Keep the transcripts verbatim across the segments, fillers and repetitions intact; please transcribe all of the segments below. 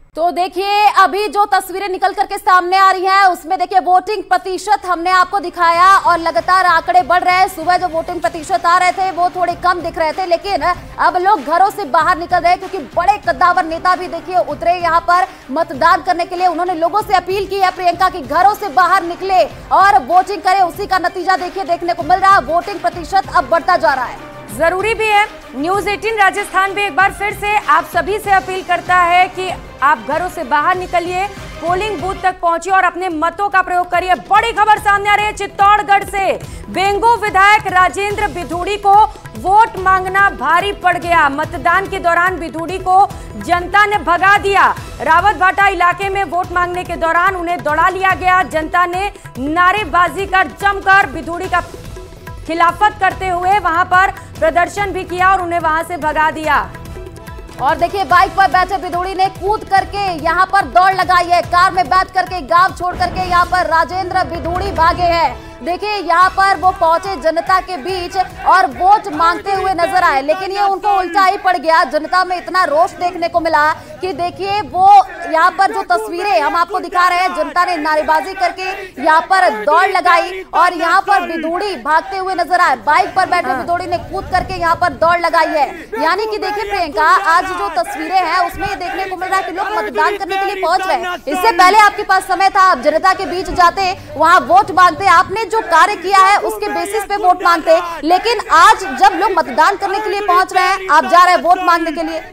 तो देखिए अभी जो तस्वीरें निकल करके सामने आ रही हैं उसमें देखिए वोटिंग प्रतिशत हमने आपको दिखाया और लगातार आंकड़े बढ़ रहे हैं। सुबह जो वोटिंग प्रतिशत आ रहे थे वो थोड़े कम दिख रहे थे, लेकिन अब लोग घरों से बाहर निकल रहे हैं क्योंकि बड़े कद्दावर नेता भी देखिए उतरे यहाँ पर मतदान करने के लिए। उन्होंने लोगों से अपील की है प्रियंका की घरों से बाहर निकले और वोटिंग करें। उसी का नतीजा देखिए देखने को मिल रहा है, वोटिंग प्रतिशत अब बढ़ता जा रहा है। जरूरी भी है। न्यूज अठारह राजस्थान भी एक बार फिर से आप सभी से अपील करता है कि आप घरों से बाहर निकलिए, पोलिंग बूथ तक पहुंचिए और अपने मतों का प्रयोग करिए। बड़ी खबर सामने आ रही है चित्तौड़गढ़ से। बेंगो विधायक राजेंद्र बिधूड़ी को वोट मांगना भारी पड़ गया। मतदान के दौरान बिधूड़ी को जनता ने भगा दिया। रावत भाटा इलाके में वोट मांगने के दौरान उन्हें दौड़ा लिया गया। जनता ने नारेबाजी कर जमकर बिधूड़ी का खिलाफत करते हुए वहां पर प्रदर्शन भी किया और उन्हें वहां से भगा दिया। और देखिए बाइक पर बैठे बिधूड़ी ने कूद करके यहां पर दौड़ लगाई है। कार में बैठ करके गांव छोड़ करके यहां पर राजेंद्र बिधूड़ी भागे हैं। देखिए यहाँ पर वो पहुंचे जनता के बीच और वोट मांगते हुए नजर आए, लेकिन ये उनको उल्टा ही पड़ गया। जनता में इतना रोष देखने को मिला कि देखिए वो यहाँ पर जो तस्वीरें हम आपको दिखा रहे हैं, जनता ने नारेबाजी करके यहाँ पर दौड़ लगाई और यहाँ पर बिधूड़ी भागते हुए नजर आए। बाइक पर बैठे बिधूड़ी ने कूद करके यहाँ पर दौड़ लगाई है। यानी कि देखिए प्रियंका, आज जो तस्वीरें हैं उसमें ये देखने को मिल रहा है कि लोग मतदान करने के लिए पहुंच रहे हैं। इससे पहले आपके पास समय था, आप जनता के बीच जाते, वहां वोट मांगते, आपने जो कार्य किया है उसके बेसिस पे वोट मांगते, लेकिन आज जब लोग मतदान करने के लिए पहुंच रहे हैं, आप जा रहे हैं वोट मांगने के लिए।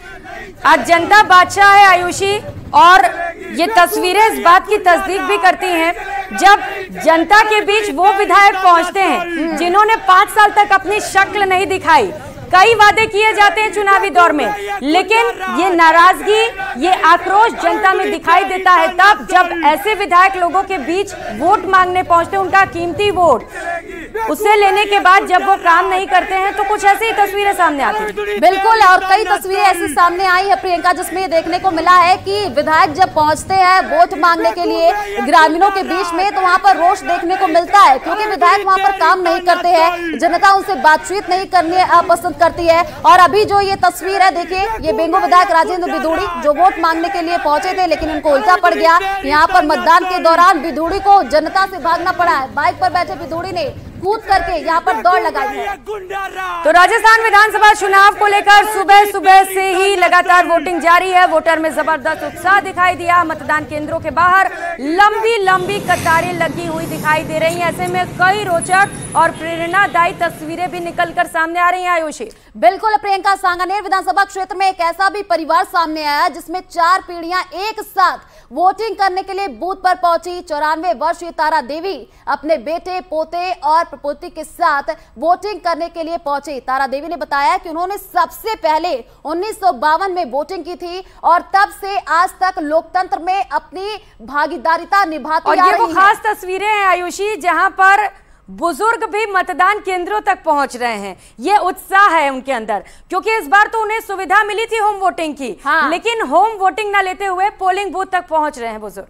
आज जनता बादशाह है आयुषी, और ये तस्वीरें इस बात की तस्दीक भी करती हैं जब जनता के बीच वो विधायक पहुंचते हैं जिन्होंने पांच साल तक अपनी शक्ल नहीं दिखाई। कई वादे किए जाते हैं चुनावी दौर में, लेकिन ये नाराजगी, ये आक्रोश जनता में दिखाई देता है तब जब ऐसे विधायक लोगों के बीच वोट मांगने पहुंचते, उनका कीमती वोट उससे लेने के बाद जब वो काम नहीं करते हैं तो कुछ ऐसी तस्वीरें सामने आती हैं। बिल्कुल, और कई तस्वीरें ऐसी सामने आई है प्रियंका जिसमें ये देखने को मिला है कि विधायक जब पहुंचते हैं वोट मांगने के लिए ग्रामीणों के बीच में तो वहां पर रोष देखने को मिलता है, क्योंकि विधायक वहां पर काम नहीं करते हैं, जनता उनसे बातचीत नहीं करने पसंद करती है। और अभी जो ये तस्वीर है देखिए, ये बेंगो विधायक राजेंद्र बिधूड़ी जो वोट मांगने के लिए पहुंचे थे लेकिन उनको उल्टा पड़ गया। यहाँ पर मतदान के दौरान बिधूड़ी को जनता से भागना पड़ा है। बाइक पर बैठे बिधूड़ी ने कूद करके यहाँ पर दौड़ लगाई है। तो राजस्थान विधानसभा चुनाव को लेकर सुबह सुबह से ही लगातार वोटिंग जारी है। वोटर में जबरदस्त उत्साह दिखाई दिया। मतदान केंद्रों के बाहर लंबी लंबी कतारें लगी हुई दिखाई दे रही हैं। ऐसे में कई रोचक और प्रेरणादायी तस्वीरें भी निकलकर सामने आ रही हैं आयुषी। बिल्कुल प्रियंका, सांगानेर विधानसभा क्षेत्र में एक ऐसा भी परिवार सामने आया जिसमें चार पीढ़ियां एक साथ वोटिंग करने के लिए बूथ पर पहुंची। चौरानवे वर्षीय तारा देवी अपने बेटे, पोते और प्रपोती के साथ वोटिंग करने के लिए पहुंची। तारा देवी ने बताया कि उन्होंने सबसे पहले उन्नीस सौ बावन में वोटिंग की थी और तब से आज तक लोकतंत्र में अपनी भागीदारिता निभाती आ रही है। और ये वो खास तस्वीरें हैं आयुषी जहां पर बुजुर्ग भी मतदान केंद्रों तक पहुंच रहे हैं। ये उत्साह है उनके अंदर, क्योंकि इस बार तो उन्हें सुविधा मिली थी होम वोटिंग की, हाँ। लेकिन होम वोटिंग ना लेते हुए पोलिंग बूथ तक पहुंच रहे हैं बुजुर्ग।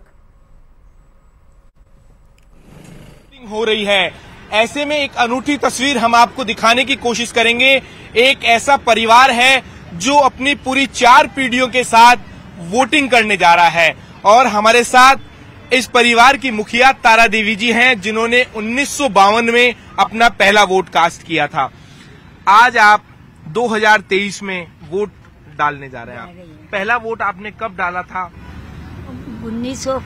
हो रही है, ऐसे में एक अनूठी तस्वीर हम आपको दिखाने की कोशिश करेंगे। एक ऐसा परिवार है जो अपनी पूरी चार पीढ़ियों के साथ वोटिंग करने जा रहा है और हमारे साथ इस परिवार की मुखिया तारा देवी जी हैं, जिन्होंने उन्नीस सौ बावन में अपना पहला वोट कास्ट किया था। आज आप दो हज़ार तेईस में वोट डालने जा रहे हैं। पहला वोट आपने कब डाला था? उन्नीस सौ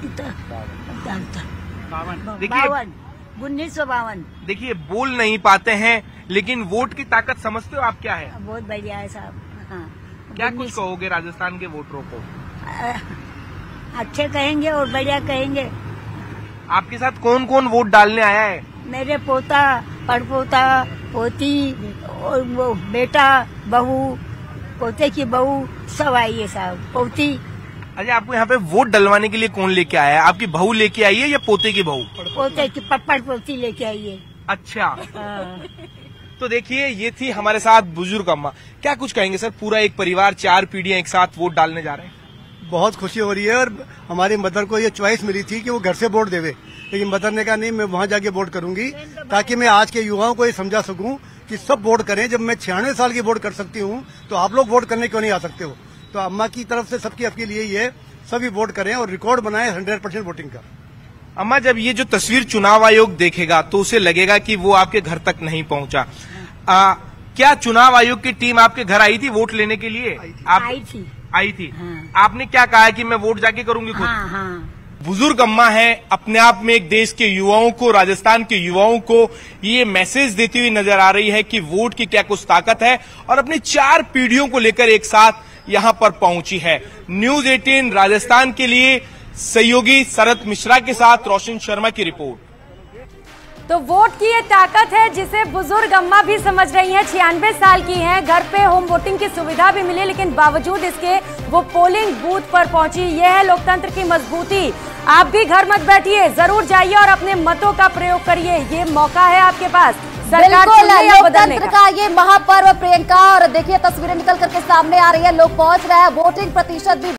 बावन उन्नीस सौ बावन। देखिए, बोल नहीं पाते हैं लेकिन वोट की ताकत समझते हो आप क्या है? बहुत बढ़िया है साहब। हाँ, क्या कुछ कहोगे राजस्थान के वोटरों को? अच्छे कहेंगे और बढ़िया कहेंगे। आपके साथ कौन कौन वोट डालने आया है? मेरे पोता, पड़पोता, पोती और वो बेटा, बहू, पोते की बहू सब आई है साहब, पोती। अच्छा, आपको यहाँ पे वोट डलवाने के लिए कौन लेके आया है? आपकी बहू लेके आई है या पोते की बहू? पोते की पड़ पोती लेके आई है। अच्छा, तो देखिए ये थी हमारे साथ बुजुर्ग अम्मा। क्या कुछ कहेंगे सर? पूरा एक परिवार, चार पीढ़ियां एक साथ वोट डालने जा रहे हैं। बहुत खुशी हो रही है और हमारी मदर को ये चॉइस मिली थी कि वो घर से वोट देवे, लेकिन मदर ने कहा नहीं, मैं वहां जाके वोट करूंगी ताकि मैं आज के युवाओं को ये समझा सकूं कि सब वोट करें। जब मैं छियानवे साल की वोट कर सकती हूं तो आप लोग वोट करने क्यों नहीं आ सकते हो? तो अम्मा की तरफ से सबकी अपील यही है, सभी वोट करें और रिकॉर्ड बनाएं हंड्रेड परसेंट वोटिंग का। अम्मा, जब ये जो तस्वीर चुनाव आयोग देखेगा तो उसे लगेगा कि वो आपके घर तक नहीं पहुंचा। आ, क्या चुनाव आयोग की टीम आपके घर आई थी वोट लेने के लिए? आप आई थी आई थी हाँ। आपने क्या कहा है कि मैं वोट जाके करूंगी खुद? हाँ हाँ। बुजुर्ग अम्मा है, अपने आप में एक देश के युवाओं को, राजस्थान के युवाओं को ये मैसेज देती हुई नजर आ रही है कि वोट की क्या कुछ ताकत है, और अपनी चार पीढ़ियों को लेकर एक साथ यहां पर पहुंची है। न्यूज़ अठारह राजस्थान के लिए सहयोगी शरद मिश्रा के साथ रोशन शर्मा की रिपोर्ट। तो वोट की ये ताकत है जिसे बुजुर्ग अम्मा भी समझ रही हैं। छियानवे साल की हैं, घर पे होम वोटिंग की सुविधा भी मिली, लेकिन बावजूद इसके वो पोलिंग बूथ पर पहुंची। ये है लोकतंत्र की मजबूती। आप भी घर मत बैठिए, जरूर जाइए और अपने मतों का प्रयोग करिए। ये मौका है आपके पास सरकार चुनने या बदलने लोकतंत्र का ये महापर्व प्रियंका। और देखिए तस्वीरें निकल करके सामने आ रही है, लोग पहुंच रहे हैं, वोटिंग प्रतिशत भी